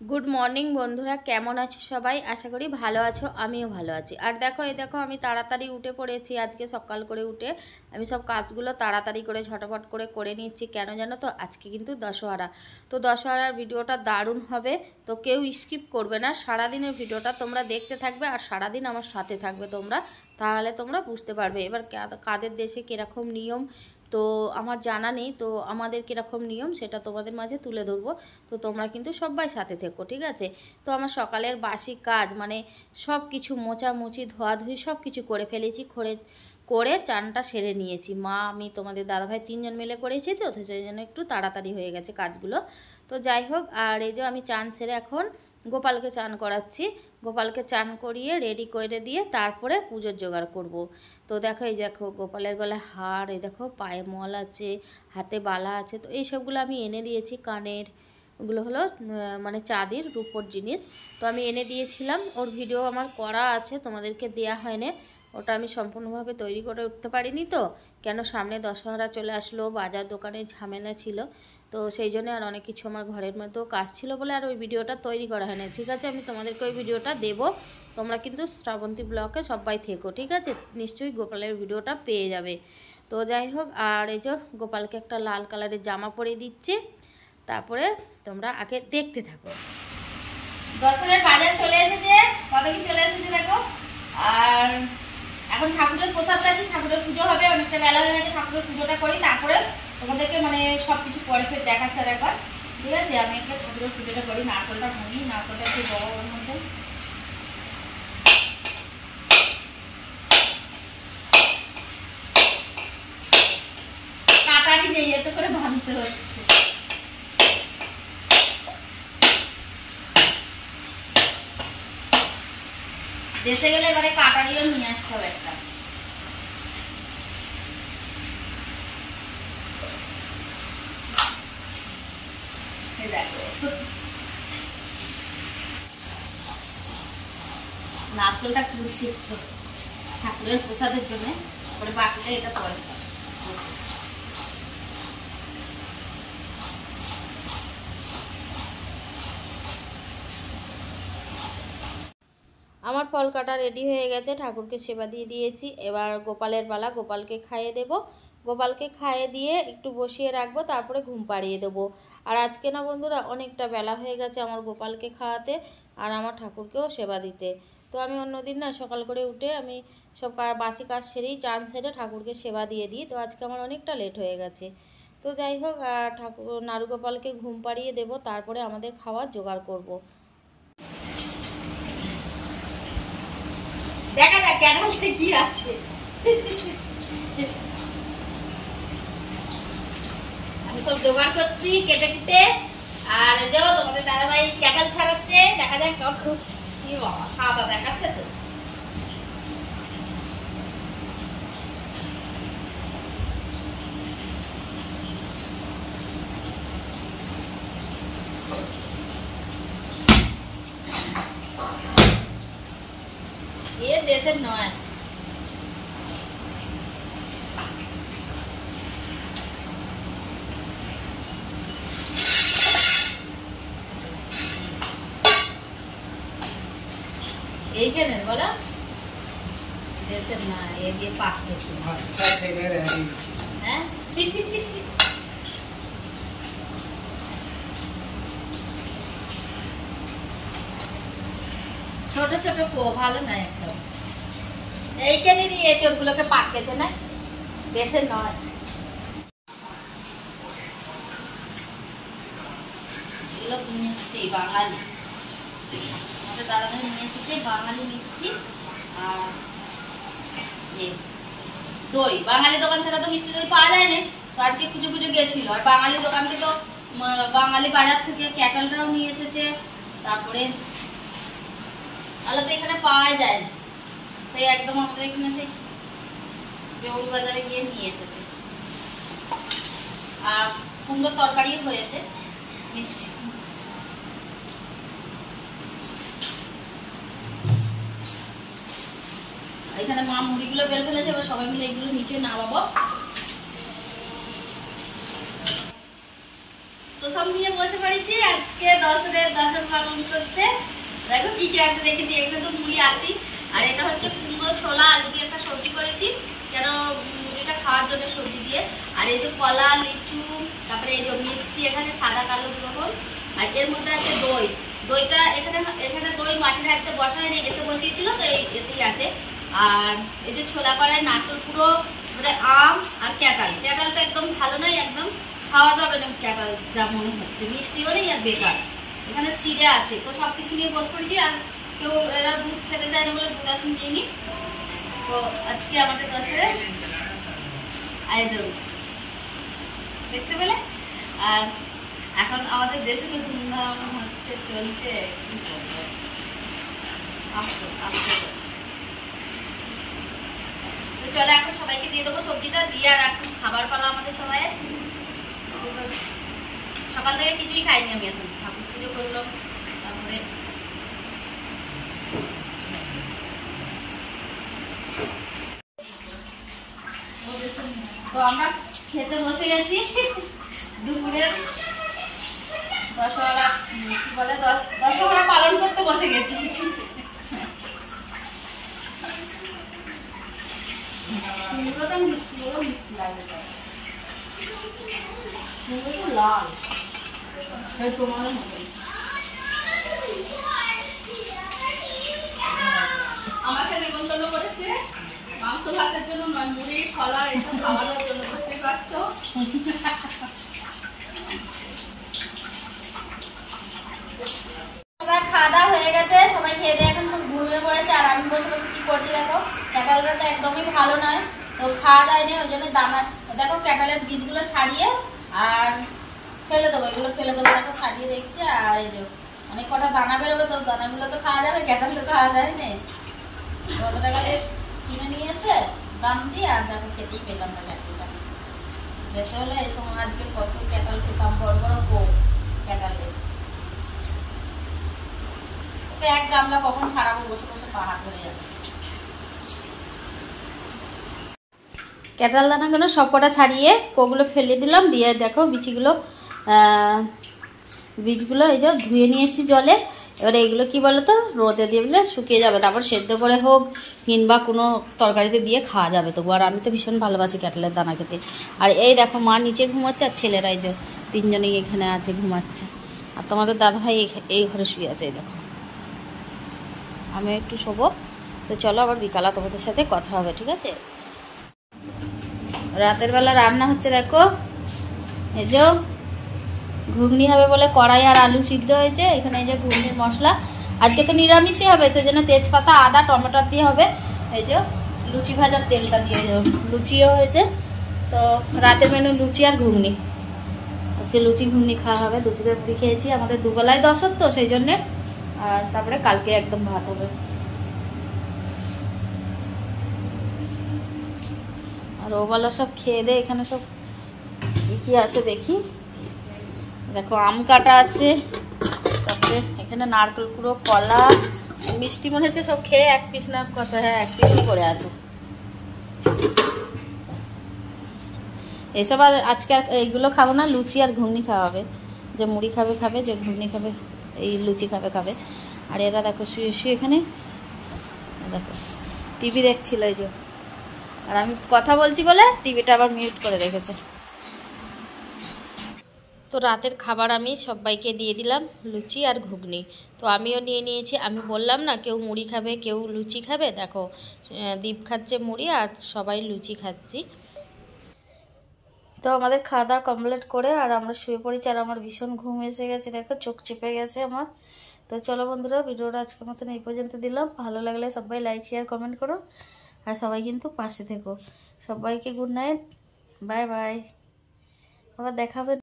Good morning বন্ধুরা, কেমন আছো সবাই? আশা করি ভালো আছো, আমিও ভালো আছি। আর দেখো দেখো আমি তাড়াতাড়ি উঠে পড়েছি। আজকে সকাল করে উঠে আমি সব কাজগুলো তাড়াতাড়ি করে ঝটপট করে নিচ্ছি। কেন জানো তো? আজকে কিন্তু দশহরা। তো দশহরার ভিডিওটা দারুণ হবে, তো কেউ স্কিপ করবে না। সারাদিনের ভিডিওটা তোমরা দেখতে থাকবে আর সারাদিন আমার সাথে থাকবে তোমরা, তাহলে তোমরা বুঝতে পারবে এবার কাদের দেশে কীরকম নিয়ম। তো আমার জানা নেই, তো আমাদের কীরকম নিয়ম সেটা তোমাদের মাঝে তুলে ধরবো। তো তোমরা কিন্তু সবাই সাথে থেকো, ঠিক আছে? তো আমার সকালের বাসি কাজ মানে সব কিছু মোছামুছি ধোয়াধুয়ি সব কিছু করে ফেলেছি। করে চানটা সেরে নিয়েছি। মা, আমি, তোমাদের দাদাভাই তিনজন মিলে করেছি, তো সেই জন্য একটু তাড়াতাড়ি হয়ে গেছে কাজগুলো। তো যাই হোক, আর এই যে আমি চান সেরে এখন গোপালকে চান করাচ্ছি। গোপালকে চান করিয়ে রেডি করে দিয়ে তারপরে পুজোর জোগাড় করব। তো দেখো, এই দেখো গোপালের গলায় হার, এই দেখো পায়ে মল আছে, হাতে বালা আছে। তো এই সবগুলো আমি এনে দিয়েছি। কানের ওগুলো হলো মানে চাঁদির রূপোর জিনিস। তো আমি এনে দিয়েছিলাম, ওর ভিডিও আমার করা আছে, তোমাদেরকে দেয়া হয়নি। ওটা আমি সম্পূর্ণভাবে তৈরি করে উঠতে পারিনি, তো কেন সামনে দশহরা চলে আসলো, বাজার দোকানে ঝামেলা ছিল, তো সেই জন্য আর অনেক কিছু আমার ঘরের মধ্যেও কাজ ছিল বলে আর ওই ভিডিওটা তৈরি করা হয়নি। ঠিক আছে, আমি তোমাদেরকে ওই ভিডিওটা দেবো। তোমরা কিন্তু শ্রাবন্তী ব্লগে সবাই থেকো, ঠিক আছে? নিশ্চয়ই গোপালের ভিডিওটা পেয়ে যাবে। তো যাই হোক, আর এই যে গোপালকে একটা লাল কালারের জামা পরিয়ে দিচ্ছে, তারপরে তোমরা আগে দেখতে থাকো। দশহরার বাজার চলে এসেছে, কত কি চলে এসেছে দেখো। আর এখন ঠাকুরের প্রসাদ আছে, ঠাকুরের পুজো হবে, অনেকটা বেলা হয়ে গেছে। ঠাকুরের পুজোটা করি, তারপরে তোমাদেরকে মানে সব কিছু পরে ফের দেখাচ্ছে আর একবার, ঠিক আছে? আমি একটা ঠাকুরের পুজোটা করি, নারকলটা ভাঙি, নারকলটা একটু বড় ওর মধ্যে। কাটারি নেই, এত করে ভাঙতে হচ্ছে। দেশে গেলে এবারে কাটারিও নিয়ে আসতে হবে একটা। নারকেলটা কুড়ছি ঠাকুরের প্রসাদের জন্য, তারপরে বাকিটা এটা পরে। আমার ফল কাটা রেডি হয়ে গেছে, ঠাকুরকে সেবা দিয়ে দিয়েছি। এবার গোপালের পালা, গোপালকে খাইয়ে দেব। গোপালকে খাইয়ে দিয়ে একটু বসিয়ে রাখবো, তারপরে ঘুম পাড়িয়ে দেবো। আর আজকে না বন্ধুরা, অনেকটা বেলা হয়ে গেছে আমার গোপালকে খাওয়াতে আর আমার ঠাকুরকেও সেবা দিতে। তো আমি অন্যদিন না সকাল করে উঠে আমি সব বাসি কাজ সেরেই চান সেরে ঠাকুরকে সেবা দিয়ে দিই। তো আজকে আমার অনেকটা লেট হয়ে গেছে। তো যাই হোক, ঠাকুর নারুগোপালকে ঘুম পাড়িয়ে দেবো, তারপরে আমাদের খাওয়ার জোগাড় করব। দেখা যাক ক্যানালটা কি আছে। আমি সব জোগাড় করছি কেটে কেটে। আর যাও তোমাদের দাদাভাই ক্যাটাল ছাড়াচ্ছে, দেখা যাক কত কি সাদা দেখাচ্ছে। তো এর দেশের নয়, এইখানে বলো দেশের না, এ দিয়ে পাক খেয়েছে। হ্যাঁ ছোট ছোট ভালো নয় একদম। এইখানে দিয়ে চোরগুলোকে পাকেছে না, দেশের নয়। এগুলো মিষ্টি বাঙালি, আমাদের দাদাভাই নিয়ে এসেছে বাঙালি মিষ্টি। আর দই, বাঙালি দোকান ছাড়া তো মিষ্টি দই পাওয়া যায় না। তো আজকে খুঁজে খুঁজে গিয়েছিল, আর বাঙালি দোকান থেকে তো বাঙালি বাজার থেকে ক্যাটালটাও নিয়ে এসেছে। তারপরে আলাদা এখানে পাওয়া যায় না, সেই একদম আমাদের এখানে সেই বেউল বাজারে গিয়ে নিয়ে এসেছে। আর কুমড়োর তরকারি হয়েছে মিষ্টি। এখানে মা মুড়িগুলো বের ফেলেছে, এবার সবাই মিলে এগুলো নিচে নামাবো। তো সব নিয়ে বসে পড়েছি। এসেছি আজকে দশরের দশর পালন করতে। দেখো কি কি আছে দেখে দিই। এখানে তো মুড়ি আছে, আর এটা হচ্ছে কুমড়ো ছোলা আলু দিয়ে একটা সবজি করেছি, কেন মুড়িটা খাওয়ার জন্য সবজি দিয়ে। আর এই যে কলা, লিচু, তারপরে এই যে মিষ্টি এখানে সাদা কালো রকম, আর এর মধ্যে আছে দই। দইটা এখানে এখানে দই মাটির হাতে বসায় নিয়ে এতে বসিয়েছিল, তো এতেই আছে। আর এই যে ছোলা কড়াই, নারকেল পুরো, মানে আম আর ক্যাটাল। ক্যাটাল তো একদম ভালো নয়, একদম খাওয়া যাবে না ক্যাটাল, যা মনে হচ্ছে মিষ্টিও নেই আর বেকার। এখানে চিড়ে আছে, তো সবকিছু নিয়ে বসে পড়েছি। আর কেউ এরা দুধ খেতে যায় না বলে দুধ আসুন নিইনি। তো আজকে আমাদের দশরে আয়োজন দেখতে পেলে। আর এখন আমাদের দেশে তো ধুমধাম হচ্ছে, চলছে, কি করবো, আসতে আসতে চলো এখন সবাইকে দিয়ে দেবো সবজিটা দিয়ে। আর এখন খাবার পালা আমাদের সবাই। সকাল থেকে কিছুই খাইনি আমি, এখন ঠাকুর পুজো করলাম, তারপরে তো আমরা খেতে বসে গেছি। দুপুরের দশহরা কি বলে, দশহরা পালন করতে বসে গেছি। লাল আমাকে নিমন্ত্রণ করেছে মাংস ভাতের জন্য, নয় মুড়ি কলা এসব খাওয়ানোর জন্য। বুঝতে পারছো, খাওয়া দাওয়া হয়ে গেছে, সবাই খেয়ে দিয়ে এখন সব ঘুমিয়ে পড়েছে। আর আমি বসে বসে কি করছি দেখো, ক্যাটালটা তো একদমই ভালো নয়, তো খাওয়া যায়নি, ওই জন্য দানা দেখো ক্যাটালের বীজগুলো ছাড়িয়ে আর ফেলে দেবো, এগুলো ফেলে দেবো। দেখো ছাড়িয়ে দেখছি, আর এই যে অনেক কটা দানা বেরোবে, তো দানাগুলো তো খাওয়া যাবে, ক্যাটাল তো খাওয়া যায় না। কত টাকা দিয়ে কিনে নিয়ে এসে দাম দিয়ে, আর দেখো খেতেই পেলাম না ক্যাটালটা। দেশে হলে এই সময় আজকে কত ক্যাটাল খেতাম, বড় বড় ক্যাটালের। ওকে এক গামলা কখন ছাড়াবো, বসে বসে পা হাত ধরে যাবে। ক্যাটাল দানাগুলো সব কটা ছাড়িয়ে কোগুলো ফেলে দিলাম, দিয়ে দেখো বীজগুলো এই যে ধুয়ে নিয়েছি জলে। এবারে এইগুলো কি বলো তো, রোদে দিয়ে দিলে শুকিয়ে যাবে, তারপর সেদ্ধ করে হোক কিংবা কোনো তরকারিতে দিয়ে খাওয়া যাবে তবু। আর আমি তো ভীষণ ভালোবাসি ক্যাটালের দানা খেতে। আর এই দেখো মা নিচে ঘুমাচ্ছে, আর ছেলেরা এই যে তিনজনেই এখানে আছে ঘুমাচ্ছে। আর তোমাদের দাদাভাই এই ঘরে শুয়ে আছে। এই দেখো আমি একটু শোবো, তো চলো আবার বিকালে তোমাদের সাথে কথা হবে, ঠিক আছে? রাতের বেলা রান্না হচ্ছে দেখো, এই যে ঘুগনি হবে বলে কড়াই আর আলু সিদ্ধ হয়েছে। এখানে এই যে ঘুগনির মশলা, আজকে তো নিরামিষই হবে, সেজন্য তেজপাতা আদা টমেটো দিয়ে হবে। এই যে লুচি ভাজার তেলটা দিয়ে লুচিও হয়েছে। তো রাতের মেনু লুচি আর ঘুগনি, আজকে লুচি ঘুগনি খাওয়া হবে। দুপুরে মুড়ি খেয়েছি, আমাদের দুবেলায় দশর তো সেই জন্যে। আর তারপরে কালকে একদম ভাত হবে। আর ওবেলা সব খেয়ে দে, এখানে সব কি কি আছে দেখি। দেখো আম কাটা আছে, তারপরে এখানে নারকেল কুড়ো, কলা, মিষ্টি মনে হচ্ছে সব খেয়ে এক পিস না কত, হ্যাঁ এক পিসই করে আছে। এসব আর আজকে আর এইগুলো খাবো না, লুচি আর ঘুগনি খাওয়া হবে। যে মুড়ি খাবে খাবে, যে ঘুগনি খাবে, এই লুচি খাবে খাবে। আর এরা দেখো শুয়ে শুয়ে এখানে দেখো টিভি দেখছিল এই যে। আর আমি কথা বলছি বলে টিভিটা আবার মিউট করে রেখেছে। তো রাতের খাবার আমি সবাইকে দিয়ে দিলাম, লুচি আর ঘুগনি। তো আমিও নিয়ে নিয়েছি। আমি বললাম না কেউ মুড়ি খাবে কেউ লুচি খাবে, দেখো দীপ খাচ্ছে মুড়ি আর সবাই লুচি খাচ্ছি। তো আমাদের খাওয়া দাওয়া কমপ্লিট করে আর আমরা শুয়ে পড়েছি। আর আমার ভীষণ ঘুম এসে গেছে, দেখো চোখ চেপে গেছে আমার। তো চলো বন্ধুরা, ভিডিওটা আজকের মতন এই পর্যন্ত দিলাম। ভালো লাগলে সবাই লাইক শেয়ার কমেন্ট করো, আর সবাই কিন্তু পাশে থেকো। সবাইকে গুড নাইট, বাই বাই, আবার দেখা হবে।